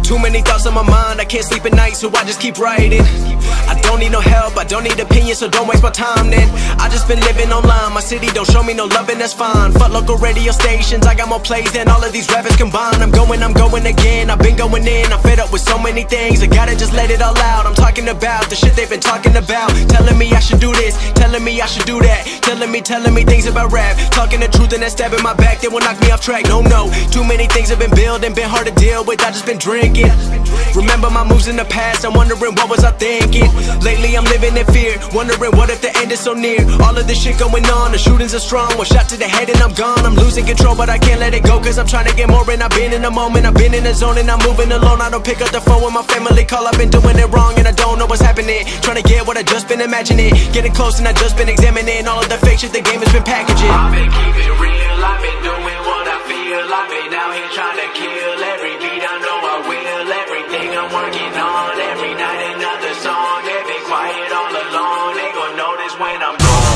Too many thoughts on my mind, I can't sleep at night, so I just keep writing. I don't need no help, I don't need opinions, so don't waste my time then. I just been living online, my city don't show me no love and that's fine. Fuck local radio stations, I got more plays than all of these rappers combined. I'm going again, I've been going in, I'm fed up with so many things, I gotta just let it all out. I'm talking about the shit they've been talking about, telling me I should do this, telling me I should do that, telling me things about rap, talking the truth and that stab in my back, they will knock me off track. No, too many things have been building, been hard to deal with, I just been drinking. Remember my moves in the past, I'm wondering what was I thinking. Lately I'm living in fear, wondering what if the end is so near. All of this shit going on, the shootings are strong, one shot to the head and I'm gone. I'm losing control but I can't let it go, cause I'm trying to get more. And I've been in the moment, I've been in the zone, and I'm moving alone. I don't pick up the phone when my family call, I've been doing it wrong and I don't know what's happening. Trying to get what I just been imagining, getting close and I just been examining all of the fake shit the game has been packaging. I've been keeping it real, I've been doing what I feel, I've been out here trying to kill every beat, I know I will. Everything I'm working on, every night another song. They've been quiet all along, they gon' notice when I'm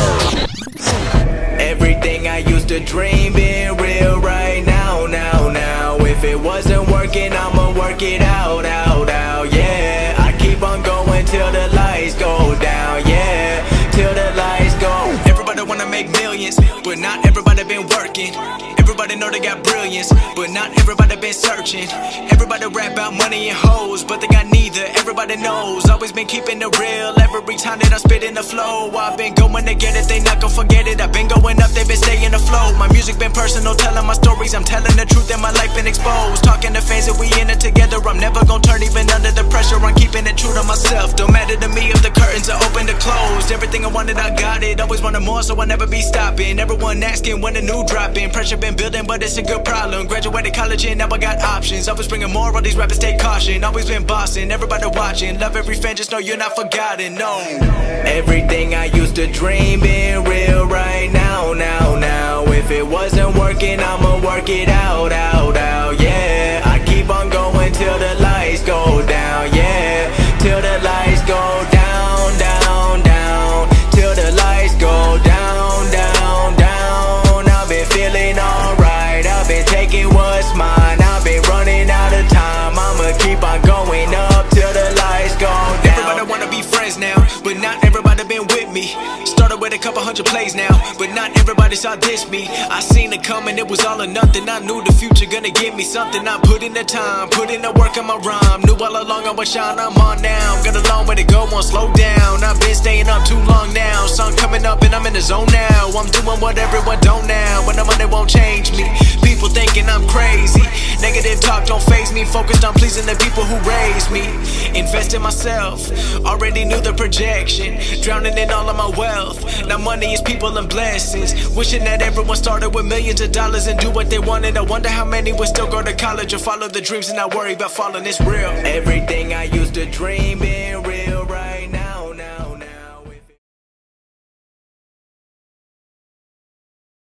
gone. Everything I used to dream being real right now. If it wasn't working, I'ma work it out, yeah. I keep on going till the lights go down, yeah. Till the lights go. Everybody wanna make millions, but not everybody been working. Everybody know they got brilliance, but not everybody been searching. Everybody rap about money and hoes, but they got neither. Everybody knows, always been keeping it real. Every time that I spit in the flow, I've been going to get it, they not gon' forget it. I've been going up, they been staying afloat. My music been personal, telling my stories, I'm telling the truth and my life been exposed. Talking to fans that we in it together, I'm never gon' turn even under the pressure. I'm keeping it true to myself, don't matter to me if the curtains are open or closed. Everything I wanted, I got it, always wanted more, so I'll never be stopping. Everyone asking when a new drop in, pressure been building, but it's a good problem. Graduated college and now I got options, always bringing more, all these rappers take caution. Always been bossing, everybody watching, love every fan, just know you're not forgotten, no. Everything I used to dream being real right now. If it wasn't working, I'ma work it out, yeah. I keep on going till the lights go down, yeah. Till the lights go down, till the lights go down. I've been feeling alright, I've been taking what's mine, I've been running out of time. I'ma keep on going up till the lights go down. Everybody wanna be friends now, but not everybody been with me. Started with a couple hundred plays now, but not everybody saw this me. I seen it coming, it was all or nothing. I knew the future gonna give me something. I put in the time, put in the work on my rhyme. Knew all along I would shine, I'm on now. Got a long way to go, won't slow down. I've been staying up too long now. Sun coming up and I'm in the zone now. I'm doing what everyone don't now, but the money won't change me. People thinking I'm crazy, negative talk don't faze me. Focused on pleasing the people who raised me. Invest in myself, already knew the projection. Drowning in all of my wealth, now money is people and blessings. Wishing that everyone started with millions of dollars and do what they wanted. I wonder how many would still go to college or follow the dreams and not worry about falling. It's real. Everything I used to dream being real